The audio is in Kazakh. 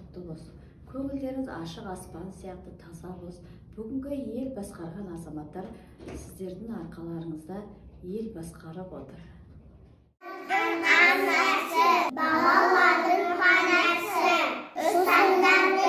құтты болсын. Көңілдеріңіз ашық аспан сияқты таза болсын. Бүгінгі ел басқарған азаматтар сіздердің арқаларыңызда ел басқарып отыр. Анасы, балалардың панасы, ұстаздардың